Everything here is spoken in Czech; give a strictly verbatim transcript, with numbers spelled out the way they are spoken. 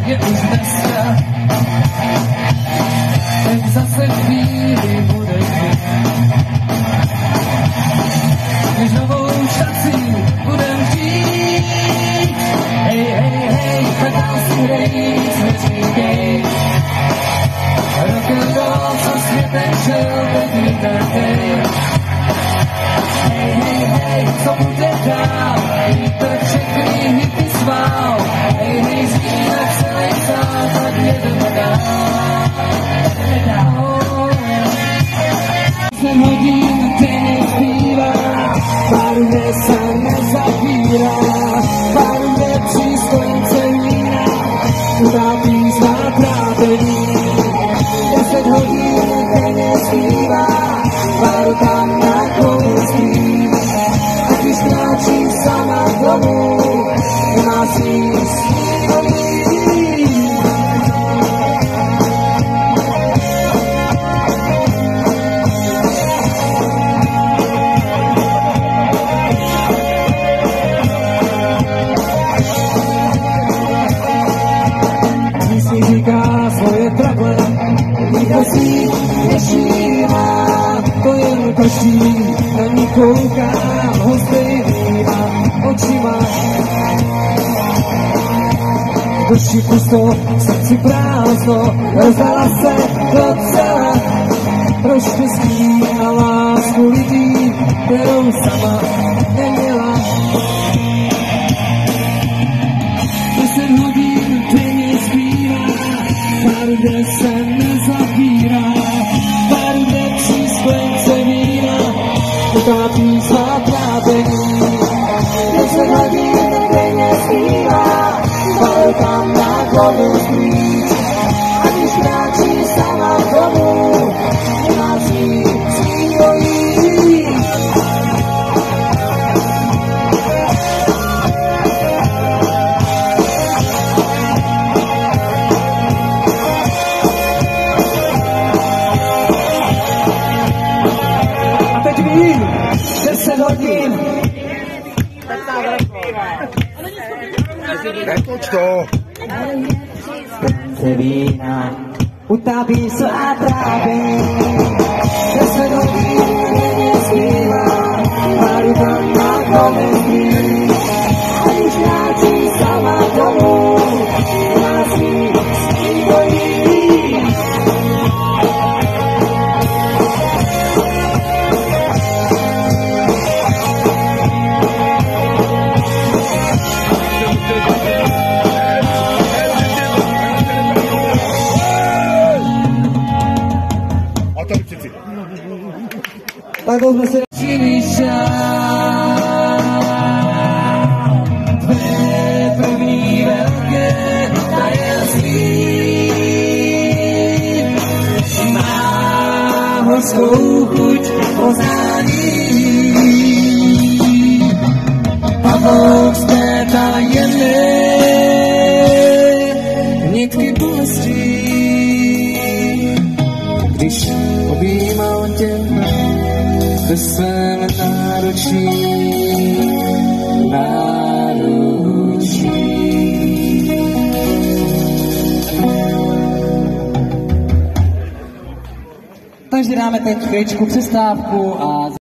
je už dneska. Teď zase chvíli budeš mít. Když novou šanci budem žít. Hej, hej, hej, tak dál si hrej, nic neříkej. Rock'n'roll, co světem šel, teď vítej. Hej, hej, hej, co bude dál, vítr všechny hippy svál. Hej, hej, zní na celý sál, tak jedeme dál. Osm hodin tenis zpívá, barvě se nezapírá, barvě přístojnice vína, utápí svá trápení. Deset hodin tenis zpívá, baru tam na kousí, a když kráčí sama domů, nemá si sníhový. Říká svoje trable, nikdo si nešívá, to jen každý na ní kouká, hostej vnímá očima. Duši pusto, srdci prázdno, rozdala se docela pro štěstí a lásku lidí, kterou sama neměla. Deset hodin denně zpívá, barvě se nezapírá, barvě přísklence vína, utápí svá trápení. Deset hodin denně zpívá, baru tam na vodu sklíč, a když kráčí sama domů, nemá si svýho jít. A teď vím, deset hodin. Netoč to. Se vína, utápí svá trápení. Deset hodin denně zpívá, baru tam na komedí. A když kráčí sama domů, má si svýho jít. Tak jsme se tvé první velké tajemství má horskou chuť poznání. Pavouk z té tajemné nitky bolestí, když objímal tě ve svém náručí, náručí. Takže dáme teď chvíličku přestávku a